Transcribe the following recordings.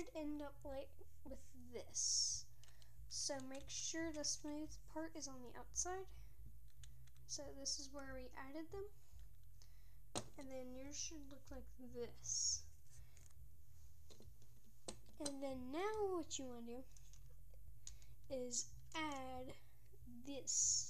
should end up like with this. So make sure the smooth part is on the outside. So this is where we added them. And then yours should look like this. And then now what you want to do is add this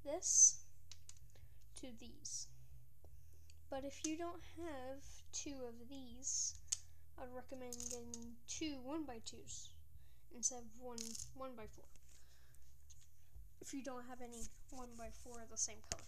to these. But if you don't have two of these, I'd recommend getting two 1x2s instead of one 1x4. If you don't have any 1x4 of the same color.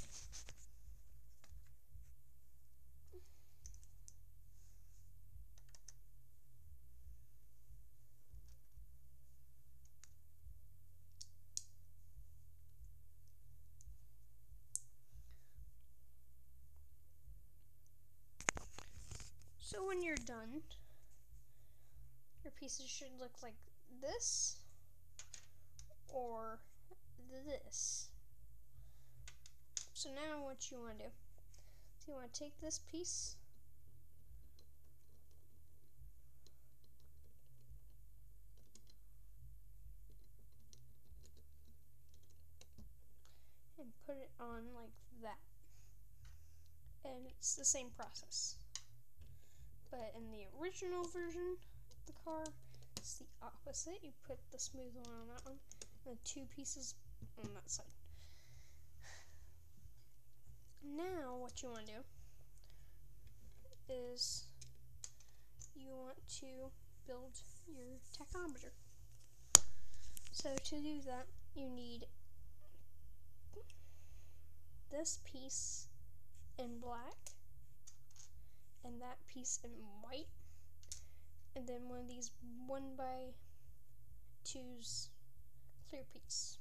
So when you're done, your pieces should look like this or this. So now what you want to do, so you want to take this piece and put it on like that. And it's the same process. But in the original version of the car, it's the opposite. You put the smooth one on that one, and the two pieces on that side. Now what you want to do is you want to build your tachometer. So to do that, you need this piece in black, and that piece in white, and then one of these 1x2s clear piece.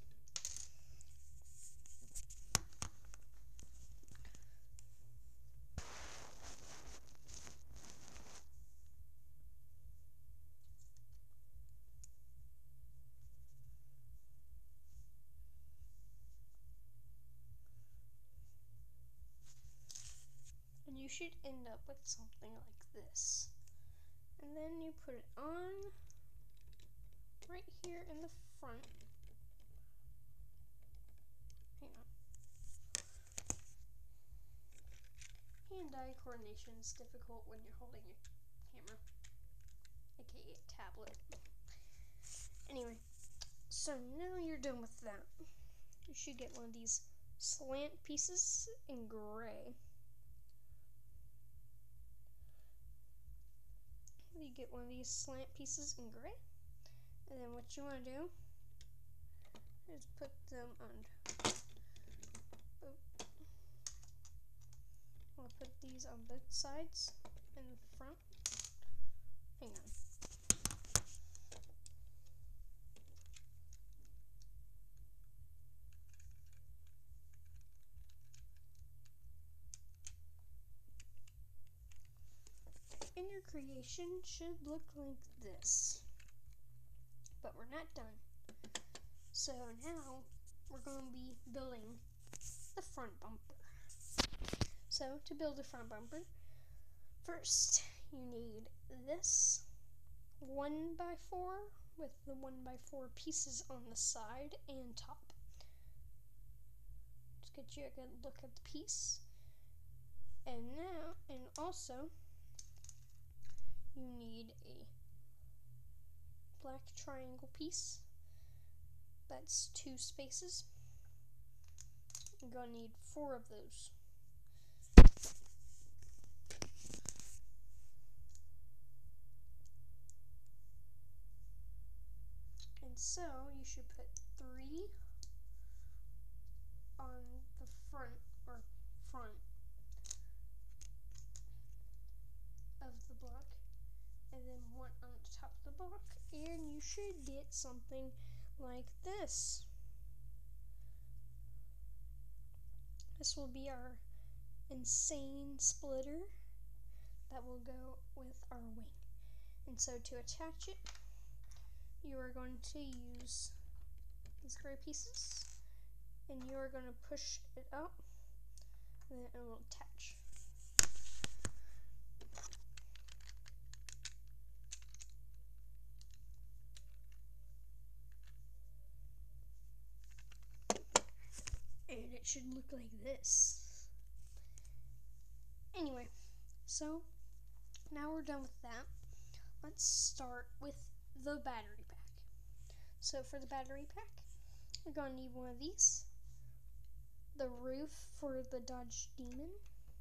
And you should end up with something like this. And then you put it on right here in the front. Hang on. Hand-eye coordination is difficult when you're holding your camera, aka a tablet. Anyway, so now you're done with that. You should get one of these slant pieces in gray. You get one of these slant pieces in gray, and then what you want to do is put them on. I'll put these on both sides in the front. Hang on. And your creation should look like this. But we're not done. So now we're going to be building the front bumper. So to build a front bumper, first you need this 1x4 with the 1x4 pieces on the side and top. Just get you a good look at the piece. And also you need a black triangle piece. That's 2 spaces. You're going to need 4 of those. And so you should put 3 on the front of the block, and then 1 on the top of the block, and you should get something like this. This will be our insane splitter that will go with our wing. And so to attach it, you are going to use these gray pieces, and you are going to push it up, and then it will attach. it should look like this. Anyway, so now we're done with that. Let's start with the battery pack. So for the battery pack, we're going to need one of these. The roof for the Dodge Demon.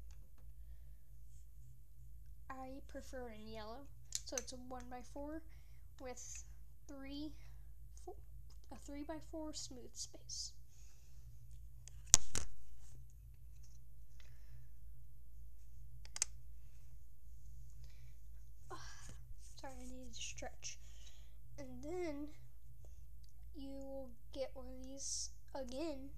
I prefer in yellow. So it's a 1x4 with a 3x4 smooth space. Sorry, I needed to stretch. And then you will get one of these again,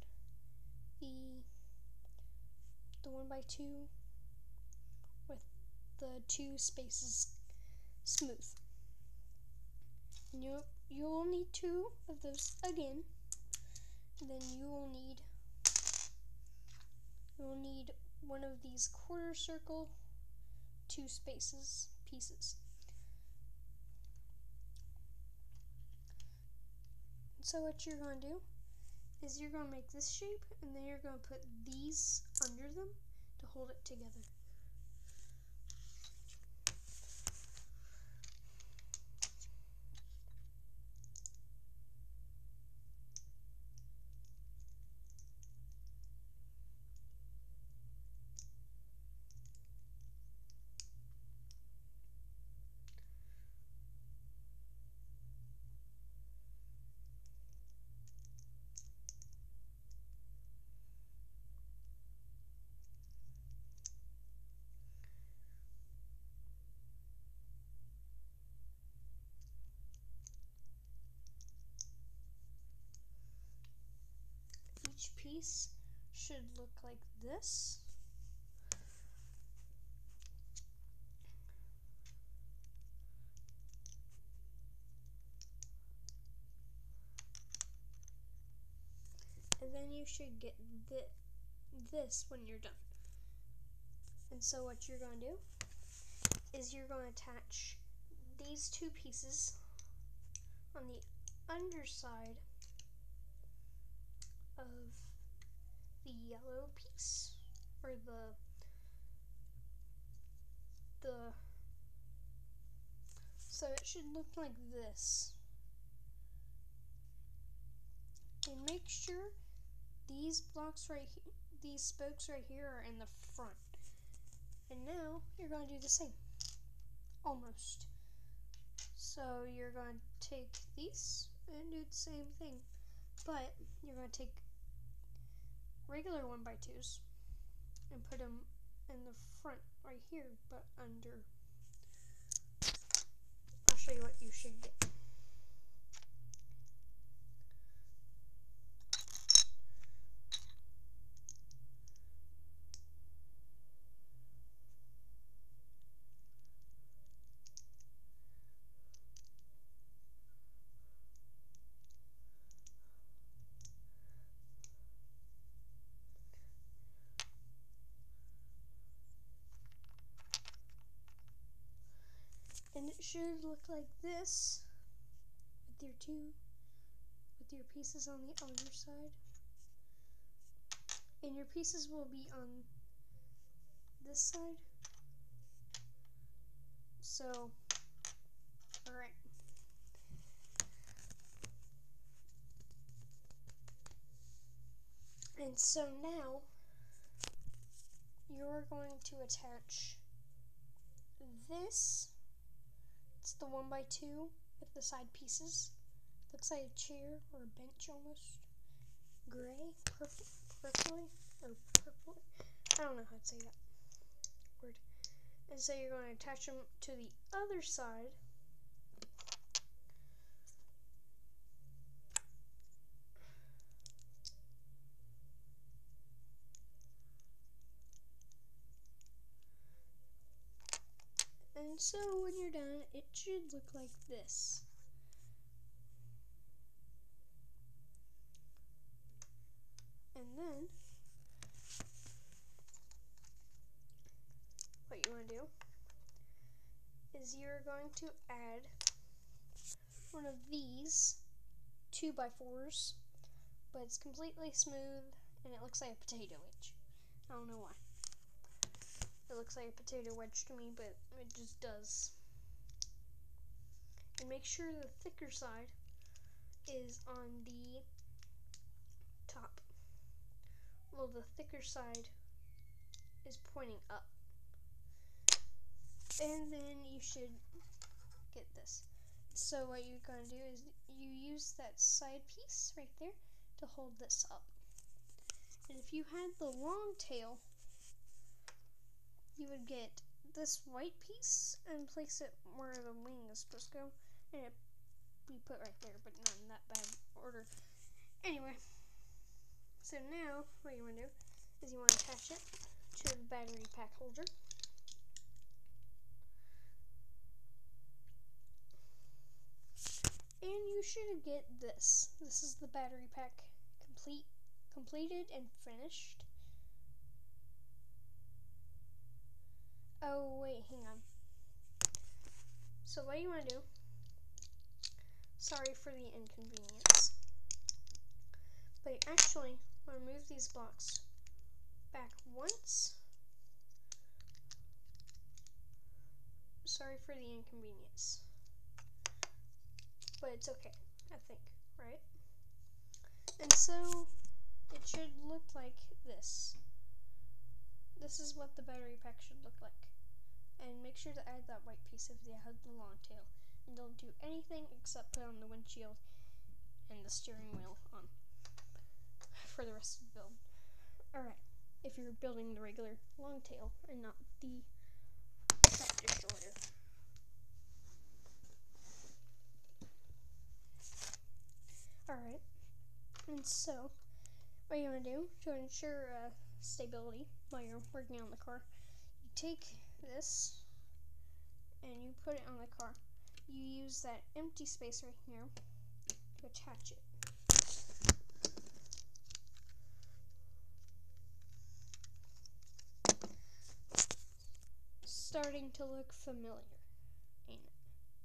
the 1x2 with the 2 spaces smooth. And you will need 2 of those again. And then you will need one of these quarter circle 2 spaces pieces. So what you're going to do is you're going to make this shape, and then you're going to put these under them to hold it together. Each piece should look like this. And then you should get this when you're done. And so what you're going to do is you're going to attach these 2 pieces on the underside of the yellow piece, or so it should look like this. And make sure these blocks right here, these spokes right here, are in the front. And now you're going to do the same, almost. So you're going to take these and do the same thing, but you're going to take regular 1x2s and put them in the front right here, but under. I'll show you what you should get. And it should look like this with your pieces on the other side. And your pieces will be on this side. So, alright. And so now you're going to attach this. It's the 1x2 with the side pieces. Looks like a chair or a bench almost. Gray, purpley. I don't know how to say that word. And so you're going to attach them to the other side. And so when you're done, it should look like this. And then what you want to do is you're going to add one of these 2x4s, but it's completely smooth and it looks like a potato wedge. I don't know why. It looks like a potato wedge to me, but it just does. And make sure the thicker side is on the top. Well, the thicker side is pointing up. And then you should get this. So what you're going to do is you use that side piece right there to hold this up. And if you had the long tail, you would get this white piece and place it where the wing is supposed to go, and it be put right there, but not in that bad order. Anyway, so now what you want to do is you want to attach it to the battery pack holder. And you should get this. This is the battery pack completed and finished. Oh wait, hang on. So what you want to do, sorry for the inconvenience, but you actually want to move these blocks back once. Sorry for the inconvenience, but it's okay, I think, right? And so it should look like this. This is what the battery pack should look like. And make sure to add that white piece if you have the long tail. And don't do anything except put on the windshield and the steering wheel on for the rest of the build. Alright, if you're building the regular long tail and not the Star Destroyer. Alright, and so what you want to do to ensure stability while you're working on the car, you take this and you put it on the car. You use that empty space right here to attach it. Starting to look familiar, ain't it?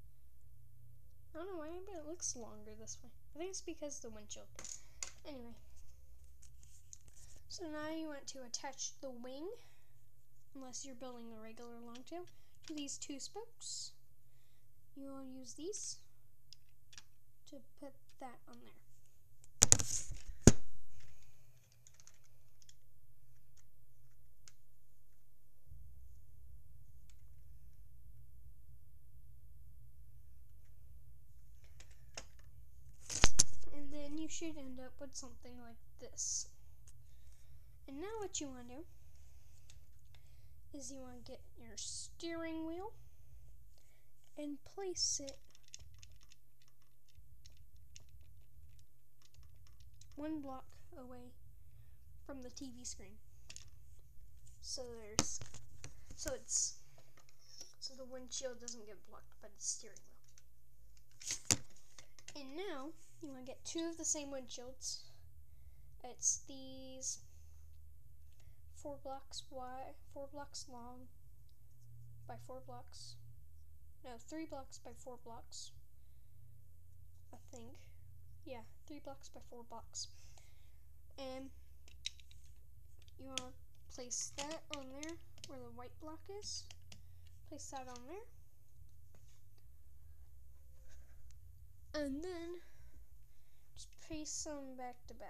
I don't know why, but it looks longer this way. I think it's because of the windshield. Anyway, so now you want to attach the wing, unless you're building a regular longtail, to these two spokes. You will use these to put that on there. And then you should end up with something like this. And now what you want to do is you want to get your steering wheel and place it one block away from the TV screen. So the windshield doesn't get blocked by the steering wheel. And now you want to get two of the same windshields. It's these 4 blocks wide, 4 blocks long by 4 blocks. No, 3 blocks by 4 blocks. I think. Yeah, 3 blocks by 4 blocks. And you want to place that on there where the white block is. Place that on there. And then just paste some back to back.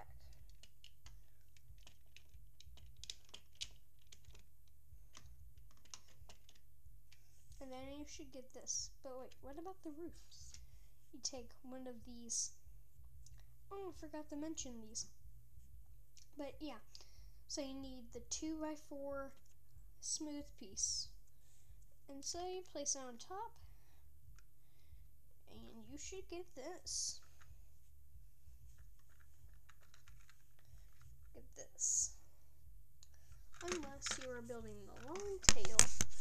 And then you should get this. But wait, what about the roofs? You take one of these. Oh, I forgot to mention these. But yeah, so you need the 2x4 smooth piece. And so you place it on top. And you should get this. Get this. Unless you are building the long tail.